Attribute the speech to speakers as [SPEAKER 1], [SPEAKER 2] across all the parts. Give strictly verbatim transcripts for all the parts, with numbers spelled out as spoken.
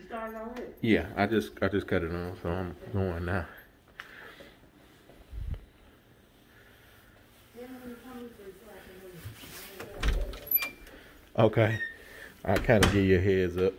[SPEAKER 1] You started already?
[SPEAKER 2] Yeah, I just I just cut it on, so I'm going now. Okay. I kind of give you a heads up.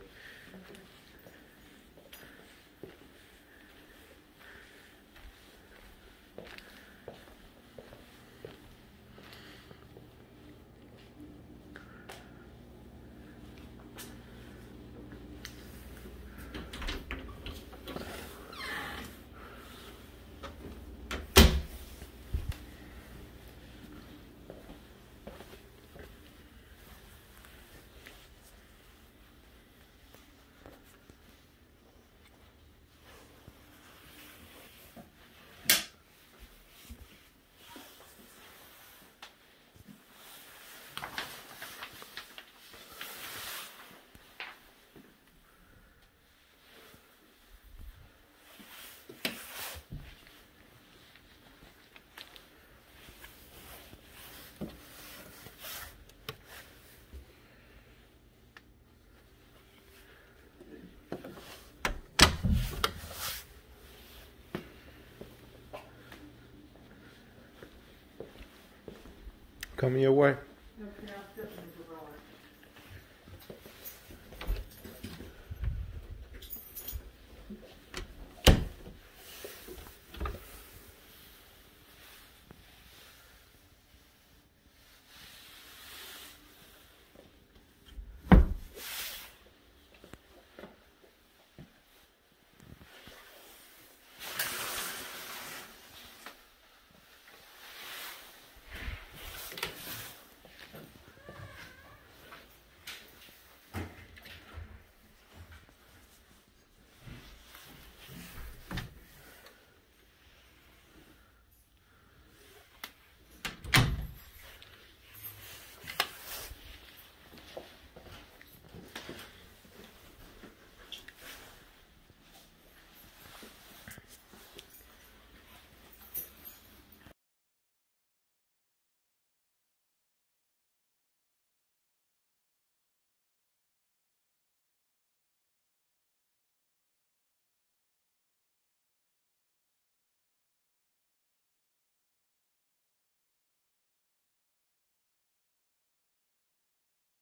[SPEAKER 2] Coming your way.
[SPEAKER 1] Okay, I'll step in the